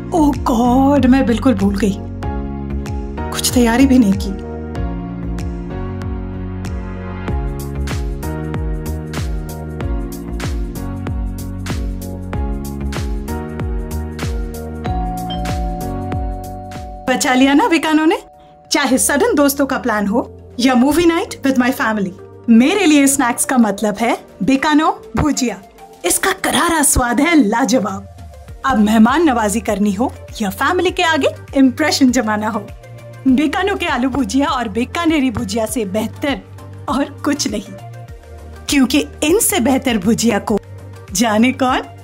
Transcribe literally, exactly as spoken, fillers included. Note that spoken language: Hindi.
ओह गॉड, मैं बिल्कुल भूल गई, कुछ तैयारी भी नहीं की। बचा लिया ना बीकानो ने। चाहे सडन दोस्तों का प्लान हो या movie night with my family, मेरे लिए स्नैक्स का मतलब है बीकानो भुजिया। इसका करारा स्वाद है लाजवाब। अब मेहमान नवाजी करनी हो या फैमिली के आगे इम्प्रेशन जमाना हो, बीकानो के आलू भुजिया और बीकानेरी भुजिया से बेहतर और कुछ नहीं, क्योंकि इनसे बेहतर भुजिया को जाने कौन